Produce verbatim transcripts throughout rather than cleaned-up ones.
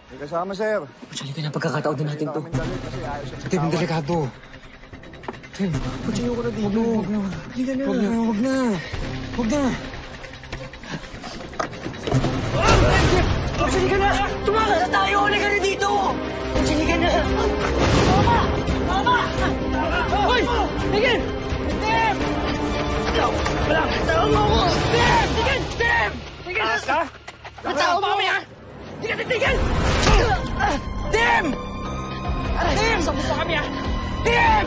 May kasama, sir. Patsali ka na, pagkakataon din natin to. Tim, delikado. Tim, patsali ko na dito. Huwag na, hindi ka na. Huwag na, huwag na. Huwag na. Patsali ka na! Tumaka na tayo! Wala ka na dito! Patsali ka na! Mama! Mama! Hoy! Tigil! Tim! Wala! Tawag mo ako! Tim! Tigil! Tim! Tigil! Taas ka? Tawag mo kami, ha? Hindi ka titigil! Tim! Tim! Sabot mo kami, ha? Tim!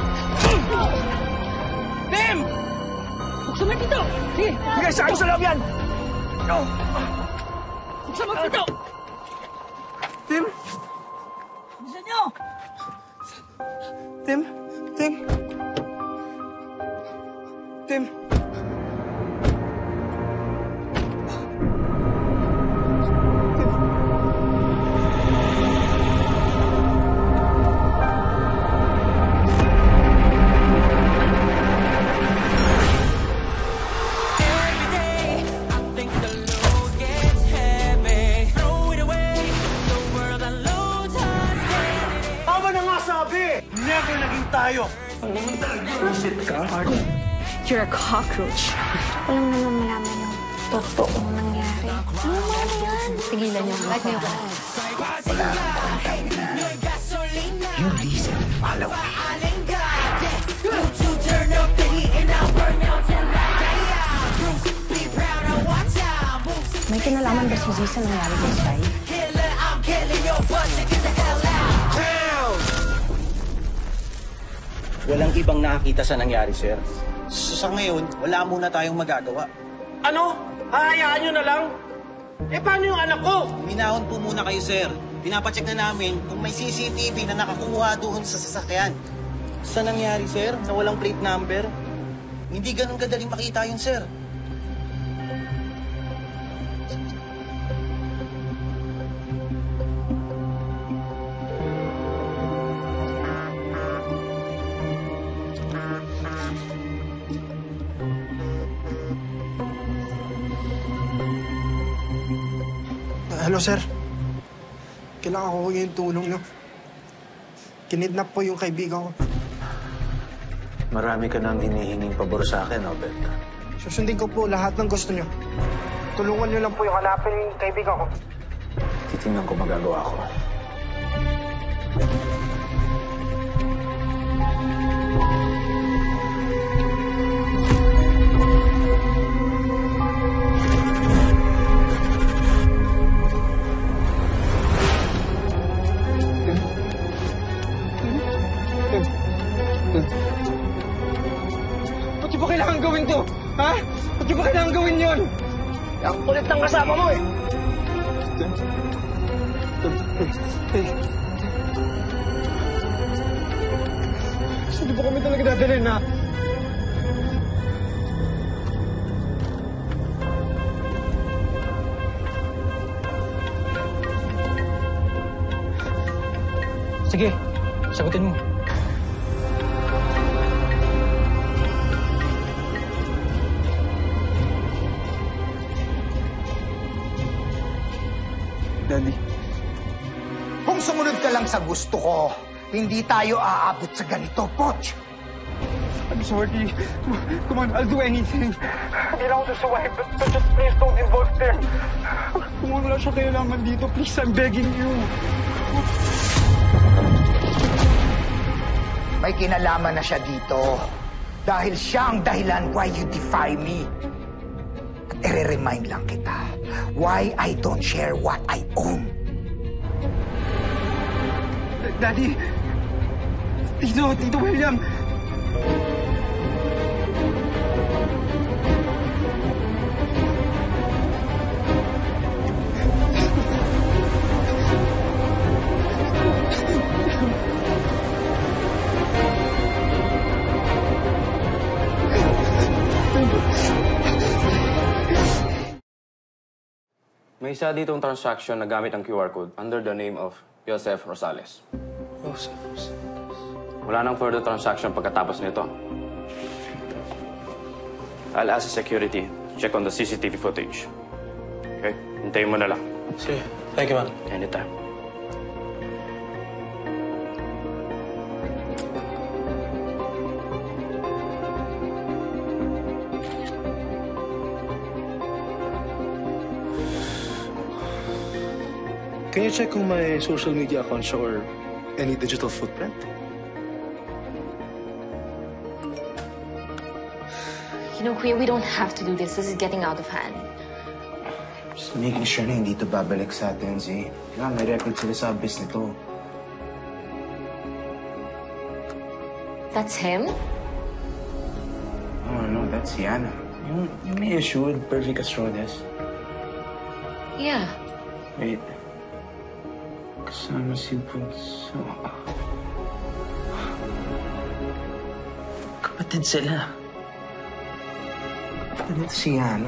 Tim! Buksan mo dito! Sige! Sige, sa akin sa loob yan! Buksan mo dito! Tim! Buksan nyo! Tim! Tim! Tim! Never naging tayo! Bullshit ka? You're a cockroach. Walang naman malaman yung totoong nangyari. Ano mo na yan? Tigilan niyo. Like me ba? Wala kang kontay na. You listen and follow me. May kinalaman ba si Z sa nangyari kay Sai? Walang ibang nakakita sa nangyari, sir. So, sa ngayon, wala muna tayong magagawa. Ano? Hahayaan nyo na lang? Eh, paano yung anak ko? Minahon po muna kayo, sir. Pinapacheck na namin kung may C C T V na nakakuha doon sa sasakyan. Sa nangyari, sir, na walang plate number, hindi ganun kadaling makita yun, sir. Hello, sir. Kailangan ko yung tulong niyo. Kinidnap po yung kaibigan ko. Marami ka nang hinihinging pabor sa akin, Obet. Susundin ko po lahat ng gusto niyo. Tulungan niyo lang po yung hanapin yung kaibigan ko. Titingnan ko magagawa ko. Ba't di ba kailangan gawin to? Ha? Ba't di ba kailangan gawin yun? Ang kulit ng kasama mo eh! Saan di ba kami talaga dadalhin, ha? Sige, sagutin mo. Daddy. Kung sumunod ka lang sa gusto ko, hindi tayo aabot sa ganito, Poch. I'm sorry. Come on, I'll do anything. Hindi lang ako susuwahin, but, but just please don't involve them. Kung wala siya kailangan dito, please, I'm begging you. May kinalaman na siya dito. Dahil siya ang dahilan why you defy me. At i-remind lang kita, why I don't share what I own. Daddy, Tito, Tito William. May isa ditong transaction na gamit ang Q R code under the name of Joseph Rosales. Joseph Rosales. Wala nang further transaction pagkatapos nito. I'll ask the security to check on the C C T V footage. Okay? Hintayin mo na lang. Sige. Thank you, man. Anytime. Can you check kung may social media account siya or any digital footprint? You know, Kuya, we don't have to do this. This is getting out of hand. Just making sure na hindi ito babalik sa atin, Zay. Kailangan may record sila sa abyss nito. That's him? Oh, no, that's Yana. Yung, yung may issue with Pervy Castrodes. Yeah. Wait. Kasama si Bunso. Kapatid sila. Kapatid nito si Yana.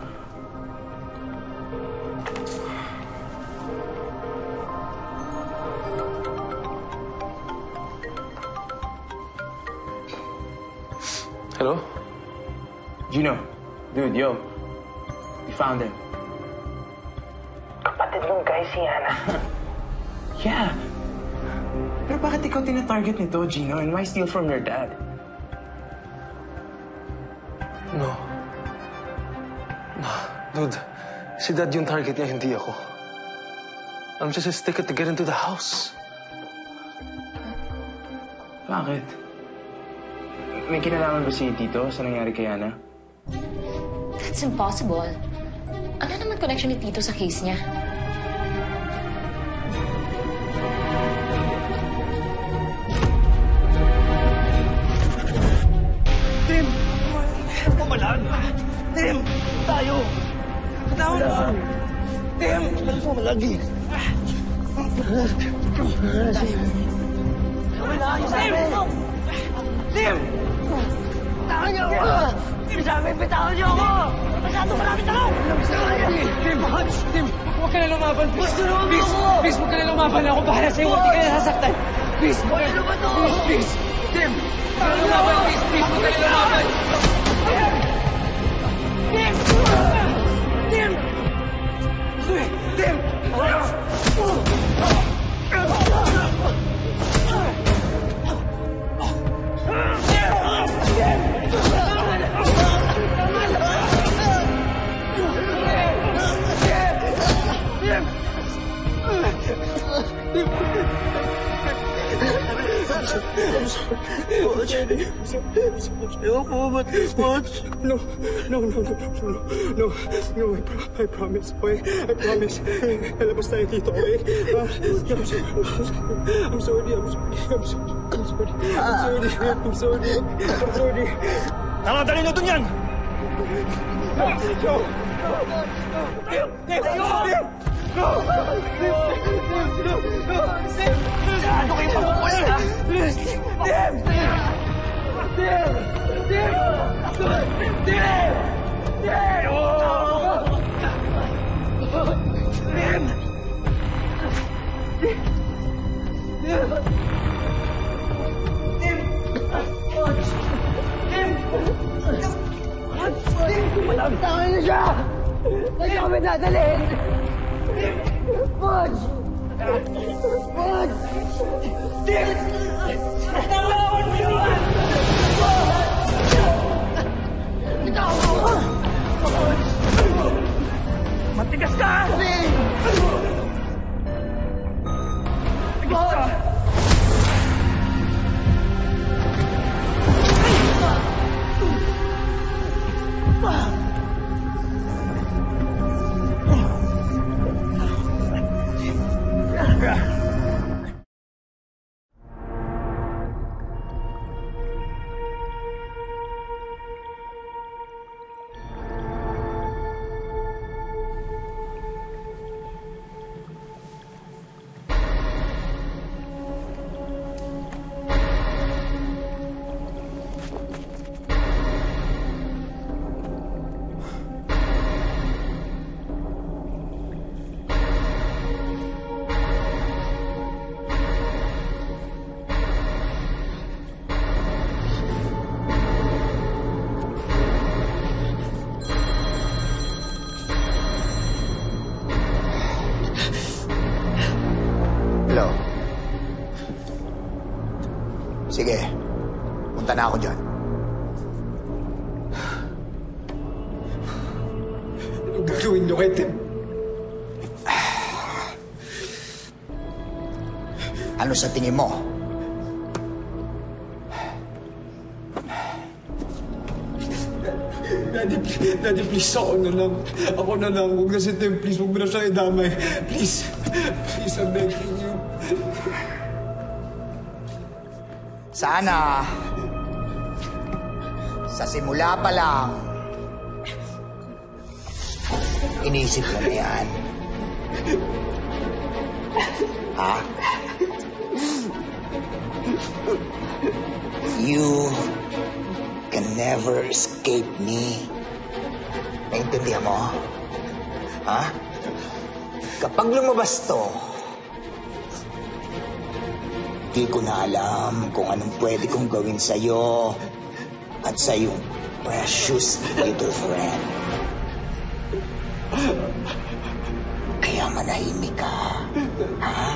Hello? Gino. Dude, yo. We found him. Kapatid nung guy si Yana. Yeah. Pero bakit ikaw tina-target nito, Gino? And why steal from your dad? No. No. Dude, si Dad yung target niya, hindi ako. I'm just his ticket to get into the house. Bakit? May kinalaman ba si Tito sa nangyari kay Yana? That's impossible. Ano naman connection ni Tito sa case niya? Tim! Pumalan! Tim! Tayo! Katawan mo! Tim! Pumalagi! Tim! Tim! Bitawan niyo ako! Tim, sabi, bitawan niyo ako! Masyado maraming tao! Tim! Tim! Huwag ka na lumaban! Please! Please! Please! Huwag ka na lumaban! Ako bahala sa'yo! Huwag ka na nasasaktan! Please! Ano ba to? Please! Please! Tim! Huwag ka na lumaban! Please! Please! Huwag ka na lumaban! Tim! Tim! Tim! I'm sorry. Watch. Ewan ko ba? Watch. No. No, no, no, no, no. No, no, I, pro I promise. Okay? I promise. Lalabas tayo dito, okay? Uh, I'm sorry. I'm sorry. I'm sorry. I'm sorry. I'm sorry. I'm sorry. I'm sorry. I'm sorry. Nakadali nyo dun yan! No! No! No! No! No! No! No! Ano kayo mabuhay, ha? Tim! Tim! Tim! Tim! Tim! Malagtangan na siya! Saan kami dadalhin? Budge! Budge! Tim! Natawan mo yun! Bitawan mo! Budge! Matigas ka! Matigas ka! Hello? Sige, punta na ako dyan. Anong gagawin niyo kay Tim? Ano sa tingin mo? Daddy, Daddy, please, ako na lang. Ako na lang. Huwag na si Tim, please. Huwag mo na siyang idamay. Please. Please, I'm begging you. Sana, sa simula pa lang, iniisip mo na yan. Ha? You can never escape me. Naintindihan mo? Ha? Kapag lumabas to, di ko na alam kung anong pwede kong gawin sa'yo at sa iyong precious little friend. Kaya manahimik ka, ha?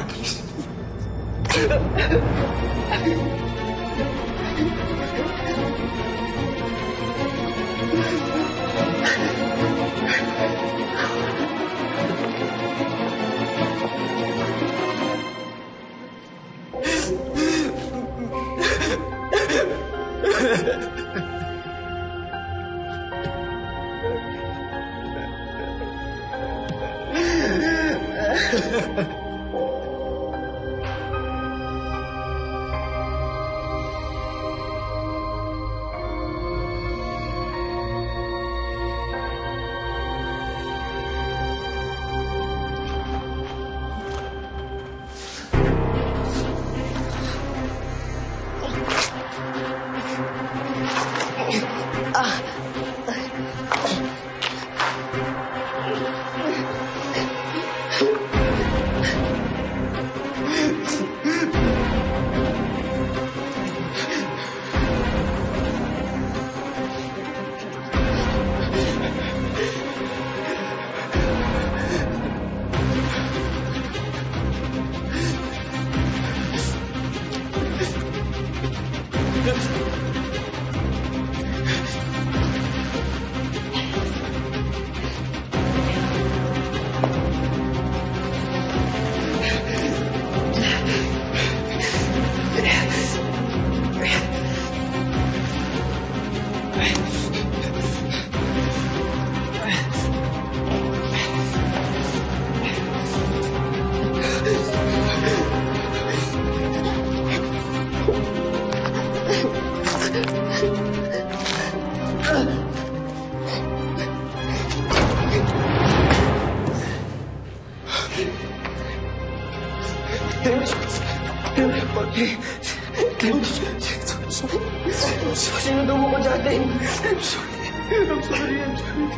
Sinundo mo ko dati. I'm sorry. I'm sorry. I'm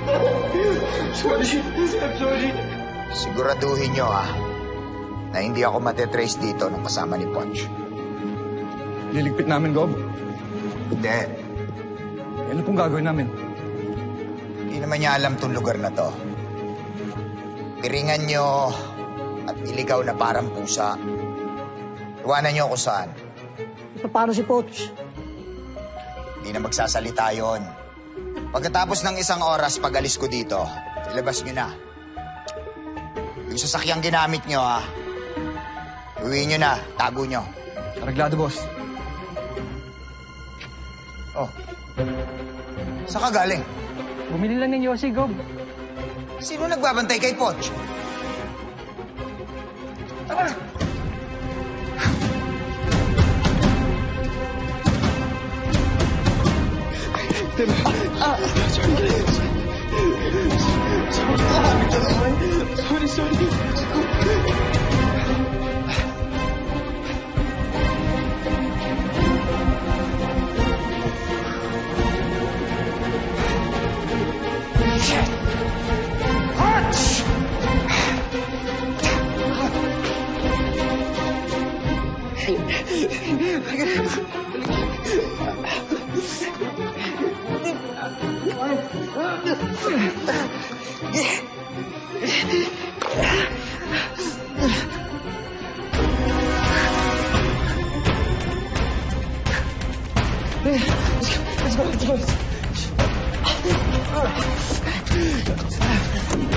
sorry. I'm sorry. Siguraduhin nyo, ha, na hindi ako matetrace dito nung kasama ni Ponch. Liligpit namin, Gob. Hindi. Ano pong gagawin namin? Hindi naman niya alam tong lugar na to. Piringan nyo at iligaw na parang pusa. Iwanan nyo kung saan. Paano si Poch? Hindi na magsasalita yon. Pagkatapos ng isang oras pag-alis ko dito, ilabas nyo na. Yung sasakyang ginamit nyo, ha, uwiin nyo na, tago nyo. Araglado, boss. Oh. Saan ka galing? Bumili lang ng Yossi, Gob. Sino nagbabantay kay Poch? Tama na. Ah! Sorry. Sorry, sorry. Let's go, let's go.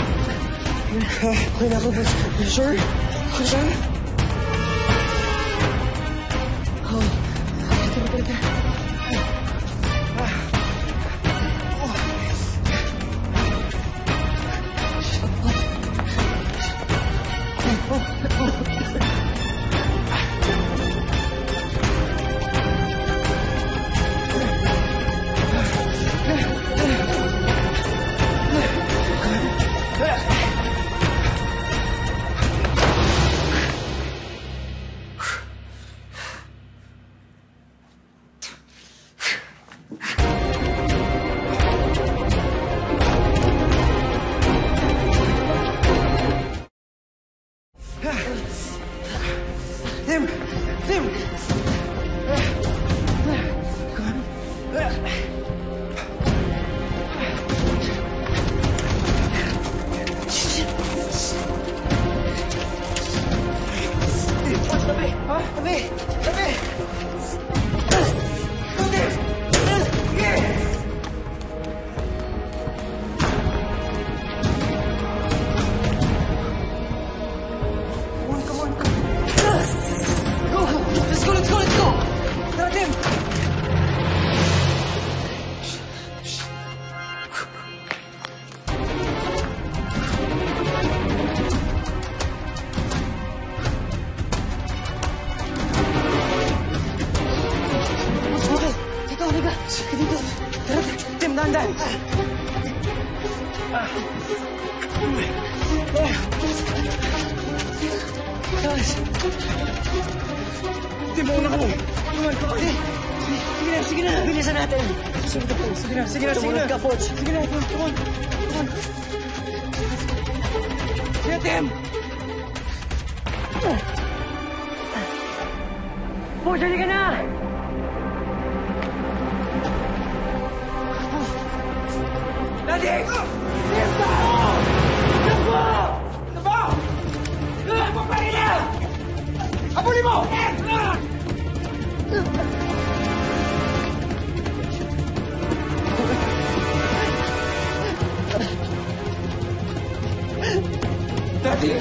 Okay na ako, boss. You sure? You sure? Tim! Tim! Tabi! Ha? Tabi! Tabi! Tabi! Sige! Come on, come on. Go! Let's go, let's go, let's go! Tara, Tim! Dito, halika. Sige dito. Tara, Tim, dahan-dahan. Guys. Tim, mauna ka mo. Come on, come on. Sige na, sige na. Bilisan natin. Sige na, sige na, sige na. Tumunod ka, Poch. Sige na, come on, come on. Come on. Sige, Tim. Poch, halika na. Daddy! Tim, tao! Takbo! Takbo! Takbo pa rin na! Habulin mo! Daddy!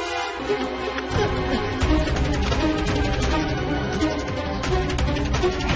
Ah!